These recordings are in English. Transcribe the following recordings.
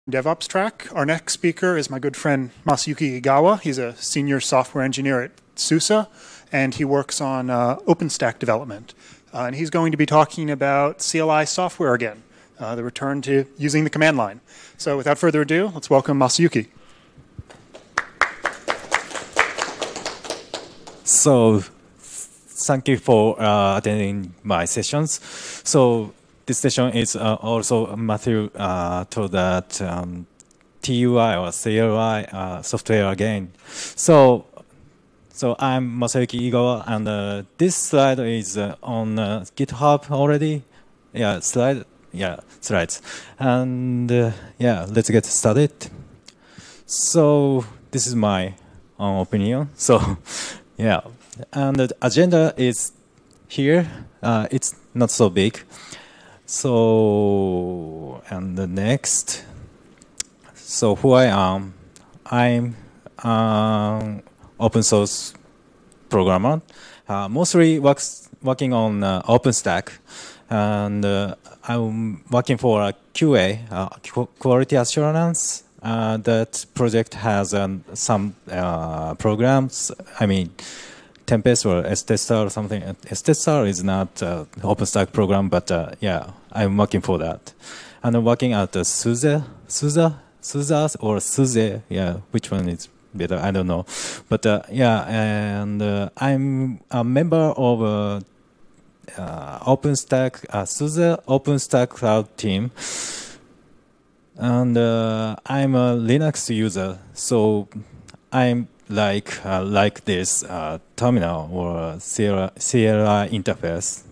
DevOps track. Our next speaker is my good friend Masayuki Igawa. He's a senior software engineer at SUSE, and he works on OpenStack development. And he's going to be talking about CLI software again, the return to using the command line. So without further ado, let's welcome Masayuki. So thank you for attending my sessions. So this session is also Matthew told that TUI or CLI software again. So I'm Masayuki Igawa, and this slide is on GitHub already. Yeah, slides. And yeah, let's get started. So this is my own opinion. So yeah, and the agenda is here. It's not so big. So, and the next. So who I am, I'm open source programmer, mostly working on OpenStack, and I'm working for a QA, quality assurance. That project has some programs. I mean, Tempest or STSR or something. STSR is not OpenStack program, but yeah, I'm working for that. And I'm working at SUSE or SUSE. Yeah, which one is better? I don't know. But yeah, and I'm a member of OpenStack, SUSE OpenStack Cloud team. And I'm a Linux user, so I'm like this terminal or CLI interface.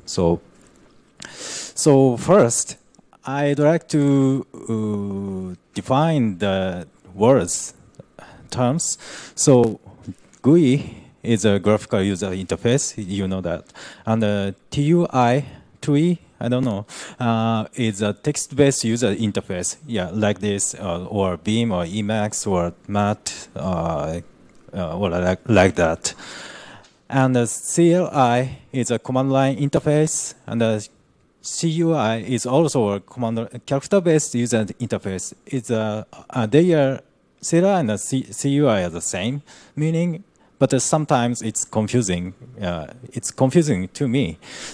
So first, I'd like to define the words terms. So GUI is a graphical user interface. You know that, and TUI. I don't know, it's a text-based user interface, yeah, like this, or Beam, or Emacs, or Mat, or like that. And the CLI is a command line interface, and the CUI is also a character-based user interface. It's they are CLI and the CUI are the same meaning, but sometimes it's confusing. It's confusing to me.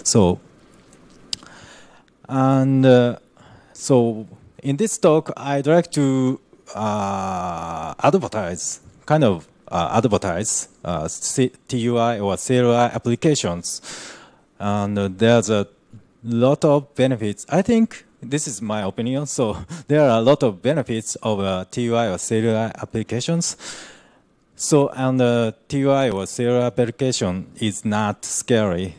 And so in this talk, I'd like to advertise TUI or CLI applications. And there's a lot of benefits. I think this is my opinion. So there are a lot of benefits of TUI or CLI applications. So, and TUI or CLI application is not scary.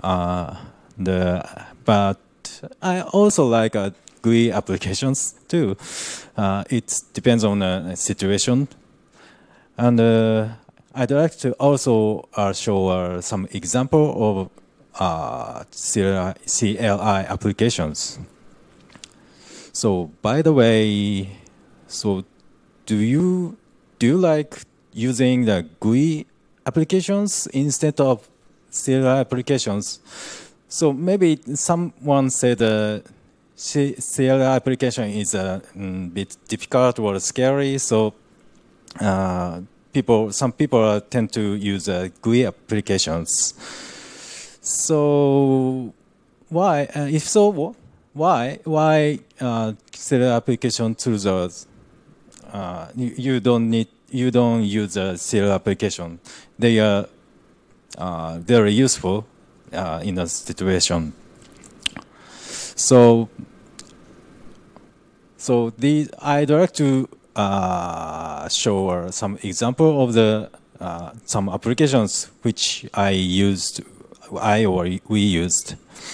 But I also like GUI applications too. It depends on the situation. And I'd like to also show some example of CLI applications. So by the way, so do you like using the GUI applications instead of CLI applications? So maybe someone said CLI application is a bit difficult or scary. So some people tend to use GUI applications. So why? If so, why CLI application tools? You don't use a CLI application. They are very useful. In a situation. So I'd like to show some example of the some applications which we used.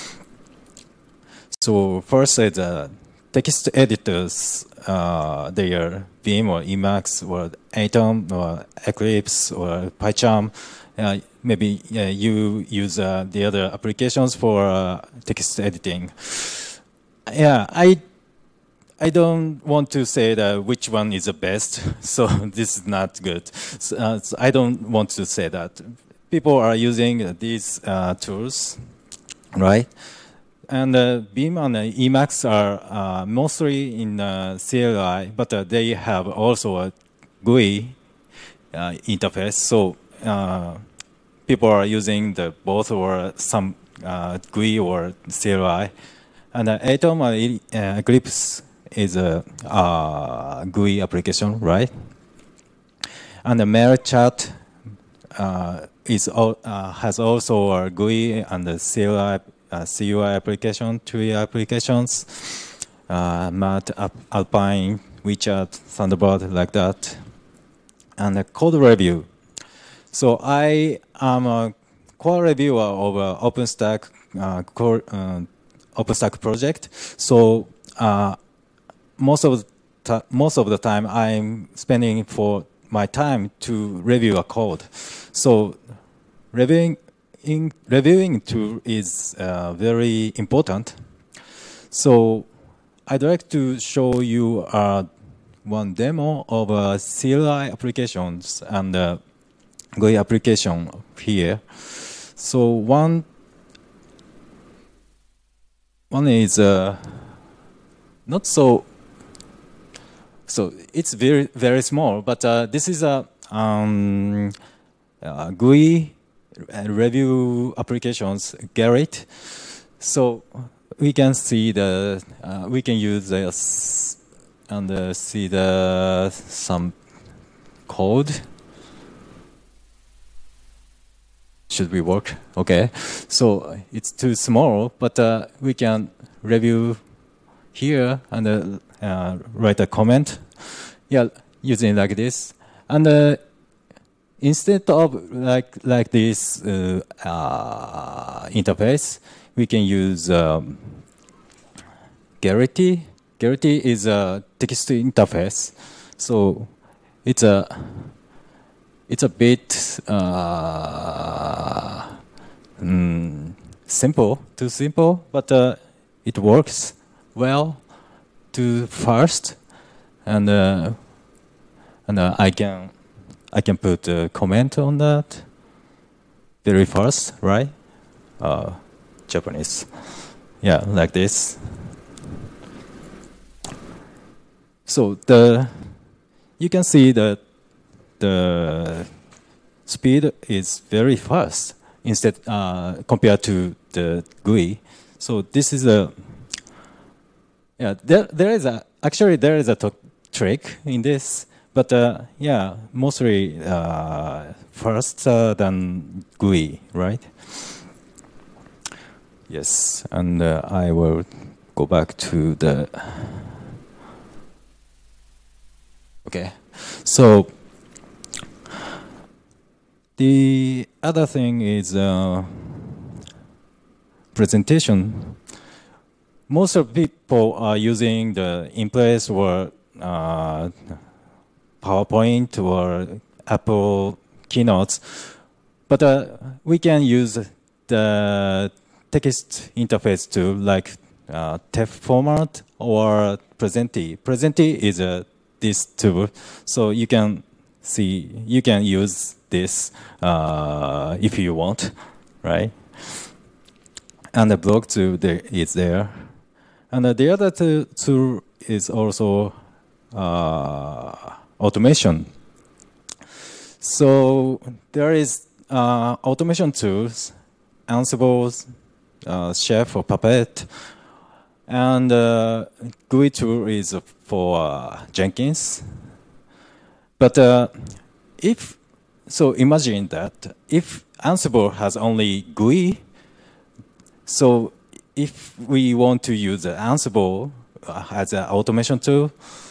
So first is text editors. They are Beam or Emacs or Atom or Eclipse or PyCharm. Maybe you use the other applications for text editing. Yeah, I don't want to say that which one is the best, so this is not good. So I don't want to say that. People are using these tools, right? and Beam and Emacs are mostly in CLI, but they have also a GUI interface. So people are using the both or some GUI or CLI. And Atom Eclipse is a GUI application, right? And the MailChat has also a GUI and the CUI application, TUI applications, Matt, Alpine, WeChat, Thunderbird, like that. And a code review. So I am a core reviewer of OpenStack OpenStack project. So most of the time I'm spending for my time to review a code. So reviewing tool is very important. So I'd like to show you one demo of CLI applications and GUI application here. So one is not so it's very small, but this is a GUI review applications Gerrit. So we can see we can use this and see some code. Should we work? Okay. So it's too small, but we can review here and write a comment. Yeah, using like this. And instead of like this interface, we can use Gerrit. Gerrit is a text interface, so it's a bit simple, too simple, but it works well too fast, and I can put a comment on that very fast, right? Japanese, yeah, like this. So you can see that the speed is very fast instead compared to the GUI. So this is there is a trick in this, but yeah, mostly faster than GUI, right? Yes, and I will go back to the. Okay, so the other thing is presentation. Most of people are using the Impress or PowerPoint or Apple Keynotes, but we can use the text interface too, like TEF format or Presenti. Presenti is this tool, so you can use this if you want, right? And the blog tool is there, and the other tool is also automation. So there is automation tools, Ansible, Chef or Puppet, and GUI tool is for Jenkins. But imagine that if Ansible has only GUI, so if we want to use Ansible as an automation tool,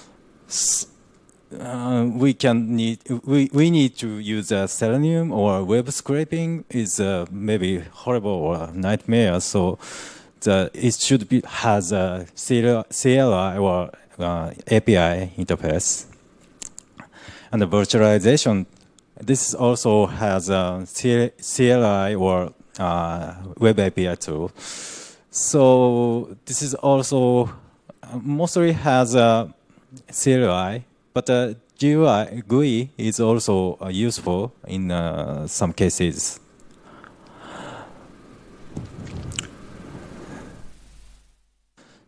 we need to use Selenium, or web scraping is maybe horrible or nightmare. So it should has a CLI or API interface. And the virtualization, this also has a CLI or web API tool. So this is also mostly has a CLI, but GUI is also useful in some cases.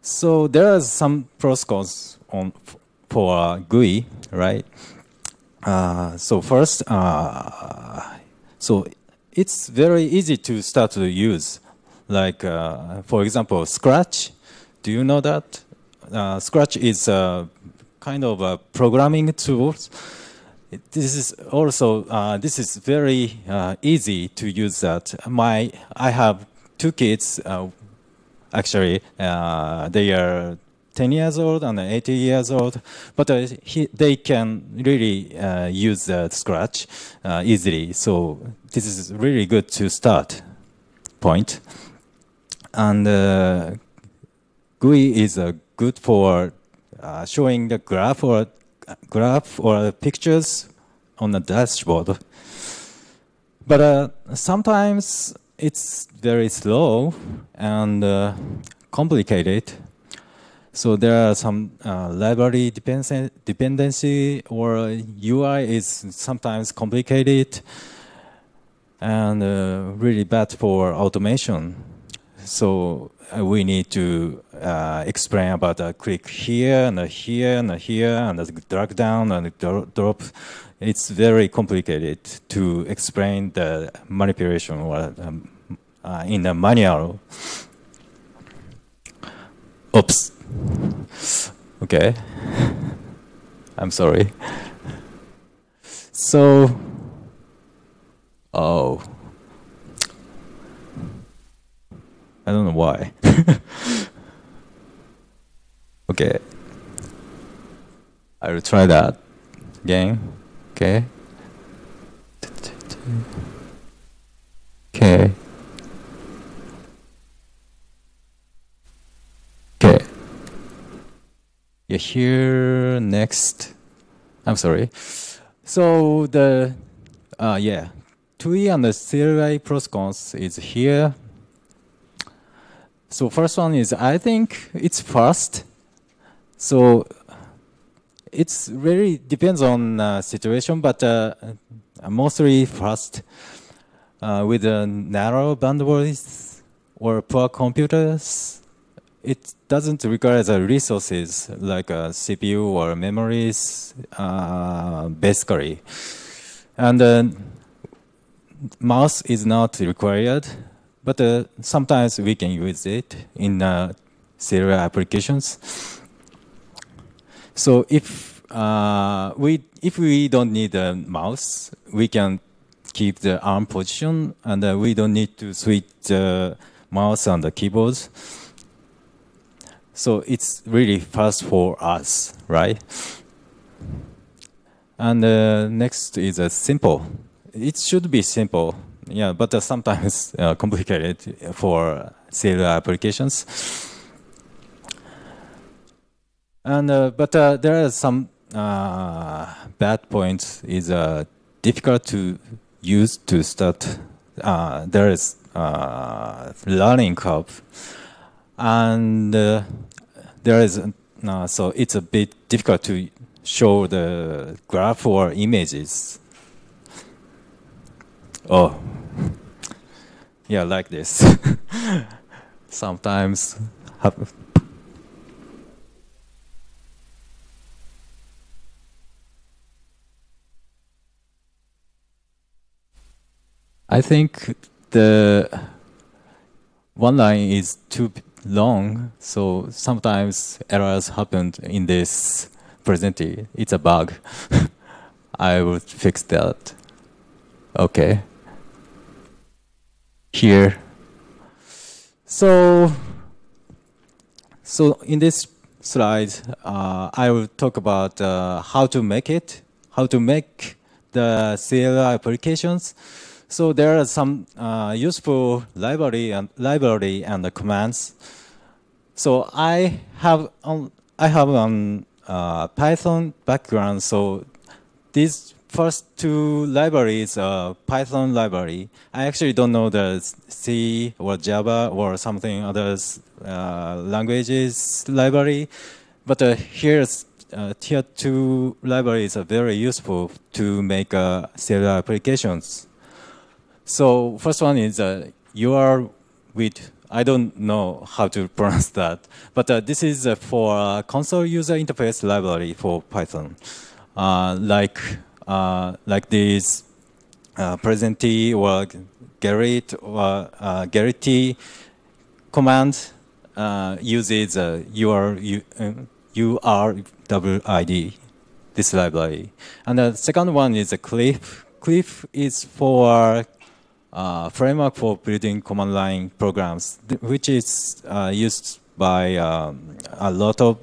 So there are some pros cons on for GUI, right? So first, so it's very easy to start to use. Like, for example, Scratch. Do you know that? Scratch is a kind of a programming tool. This is also this is very easy to use. That I have two kids. Actually, they are 10 years old and 80 years old, but they can really use Scratch easily. So this is really good to start point. And GUI is good for showing the graph or pictures on the dashboard. But sometimes it's very slow and complicated. So there are some library dependency or UI is sometimes complicated and really bad for automation. So we need to explain about click here and here and here and drag down and drop. It's very complicated to explain the manipulation or in the manual. Oops. Okay. I'm sorry. So, I don't know why. Okay. I will try that again. Okay. Okay. Okay. Yeah, here next. I'm sorry. So the TUI and the CLI pros cons is here. So first one is I think it's fast. So it's really depends on situation, but mostly fast with narrow bandwidth or poor computers. It doesn't require the resources like CPU or memories, basically. And mouse is not required, but sometimes we can use it in serial applications. So if we don't need a mouse, we can keep the arm position, and we don't need to switch the mouse and the keyboards. So it's really fast for us, right? And next is simple. It should be simple, yeah, but sometimes complicated for serial applications. And but there are some bad points. Is difficult to use to start. There is learning curve, and there is so it's a bit difficult to show the graph or images. Oh, yeah, like this. Sometimes happen. I think the one line is too long, so sometimes errors happen in this presentation. It's a bug. I will fix that. Okay. Here. So in this slide, I will talk about how to make the CLI applications. So there are some useful library and the commands. So I have Python background. So these first two libraries are Python library. I actually don't know the C or Java or something others languages library, but here's tier 2 libraries are very useful to make serial applications. So first one is you are with I don't know how to pronounce that, but this is for console user interface library for Python, like this presentee or Gerrit or Gerrit command uses URWID, this library. And the second one is a Cliff. Cliff is for framework for building command line programs, which is used by a lot of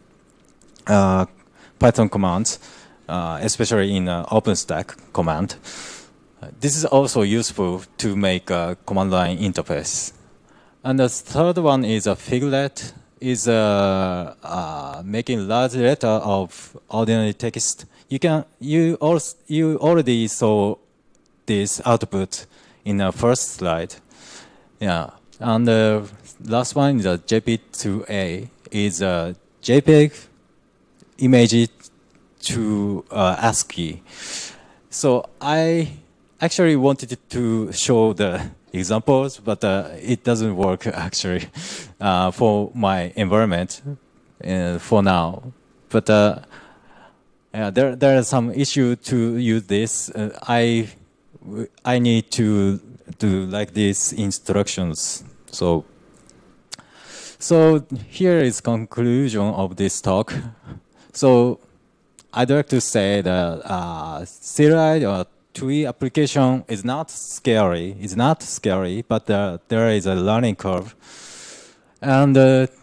Python commands, especially in OpenStack command. This is also useful to make a command line interface. And the third one is a Figlet, is making large letter of ordinary text. You already saw this output in the first slide. Yeah, and the last one is a JPEG-2A, is a JPEG image to ASCII. So I actually wanted to show the examples, but it doesn't work actually for my environment for now. But there are some issue to use this. I need to do like these instructions. So here is conclusion of this talk. So I'd like to say that serialized or TUI application is not scary. It's not scary, but there is a learning curve, and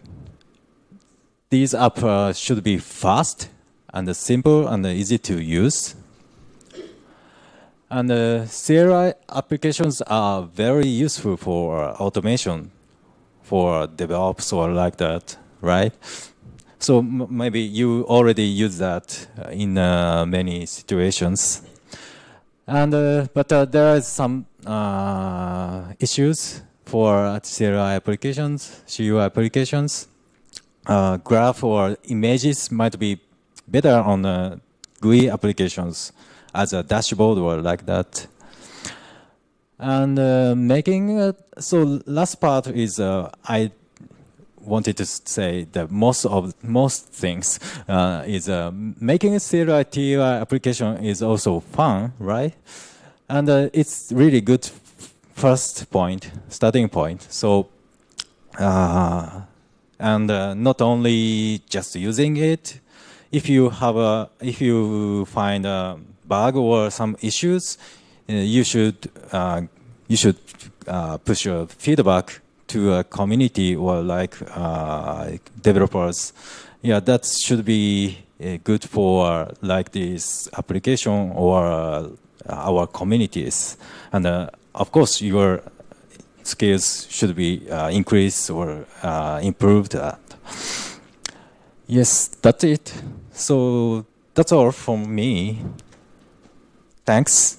these apps should be fast and simple and easy to use. And CLI applications are very useful for automation, for DevOps or like that, right? So maybe you already use that in many situations. And but there are some issues for CLI applications, CUI applications. Graph or images might be better on GUI applications, as a dashboard or like that. And making so last part is I wanted to say that most things is making a CLI TUI application is also fun, right? And it's really good first point, starting point. So and not only just using it, if you find a bug or some issues, you should push your feedback to a community or like developers. Yeah, that should be good for like this application or our communities. And of course, your skills should be increased or improved. Yes, that's it. So that's all from me. Thanks.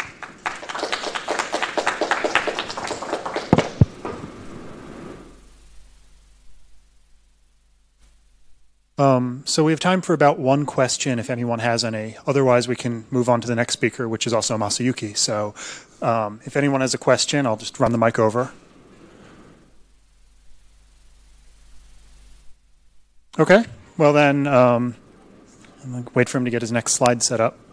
So we have time for about one question if anyone has any. Otherwise, we can move on to the next speaker, which is also Masayuki. So if anyone has a question, I'll just run the mic over. Okay. Well then, wait for him to get his next slide set up.